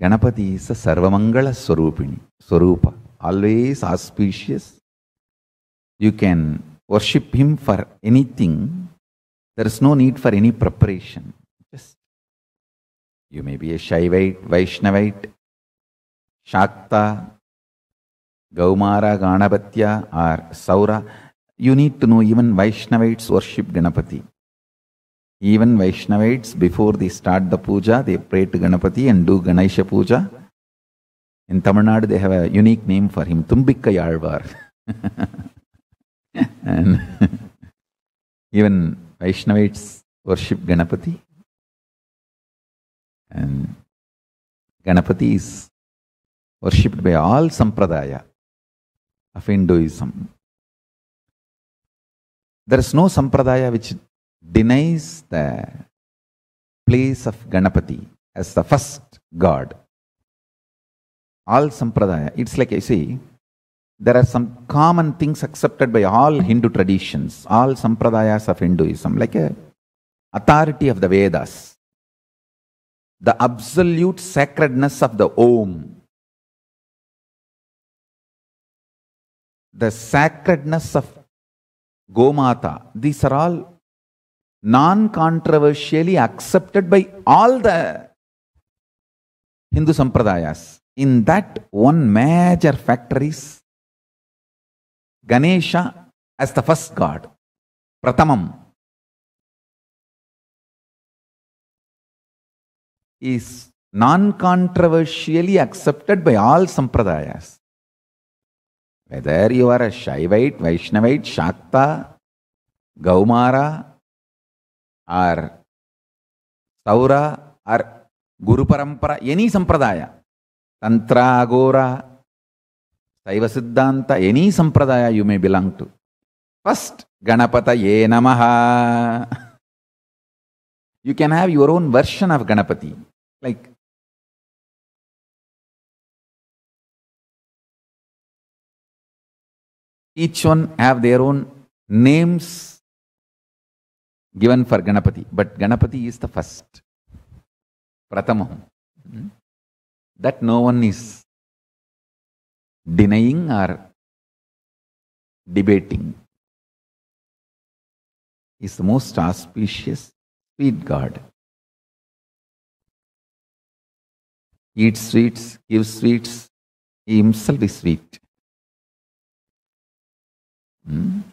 Ganapati is a Sarvamangala Swarupa, always auspicious. You can worship him for anything. There is no need for any preparation. Just you may be a Shaivite, Vaishnavite, Shakta, Gaumara, Ganapatya or Saura. You need to know even Vaishnavites worship Ganapati. Even Vaishnavites, before they start the puja, they pray to Ganapati and do Ganesha puja. In Tamil Nadu, they have a unique name for him, Tumbikkayalvar. And even Vaishnavites worship Ganapati. And Ganapati is worshipped by all Sampradaya of Hinduism. There is no Sampradaya which denies the place of Ganapati as the first god. All Sampradaya, it's like I say, there are some common things accepted by all Hindu traditions, all Sampradayas of Hinduism, like a authority of the Vedas, the absolute sacredness of the Om, the sacredness of Gomata. These are all non-controversially accepted by all the Hindu Sampradayas. In that, one major factor is Ganesha as the first god, Pratamam, is non-controversially accepted by all Sampradayas. Whether you are a Shaivite, Vaishnavite, Shakta, Gaumara, or Saura, or Guru Parampara, any Sampradaya, Tantra, Agora, Saiva Siddhanta, any Sampradaya you may belong to. First, Ganapataye Namaha. You can have your own version of Ganapati. Like, each one have their own names given for Ganapati. But Ganapati is the first. Pratamam. That no one is denying or debating. He is the most auspicious, sweet God. Eats sweets, gives sweets. He himself is sweet.